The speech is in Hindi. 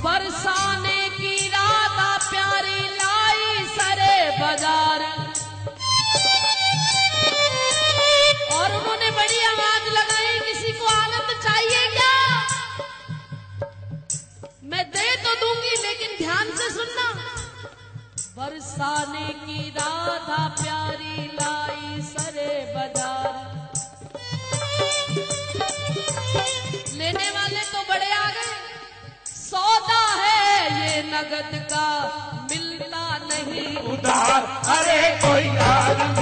बरसाने की राधा प्यारी लाई सरे बाजार। और उन्होंने बड़ी आवाज लगाई, किसी को आनंद चाहिए क्या? मैं दे तो दूंगी लेकिन ध्यान से सुनना। बरसाने की राधा प्यारी लाई सरे बाजार। लेने वाले तो बड़े आ गए, सौदा है ये नगद का मिलता नहीं उधार, अरे कोई यार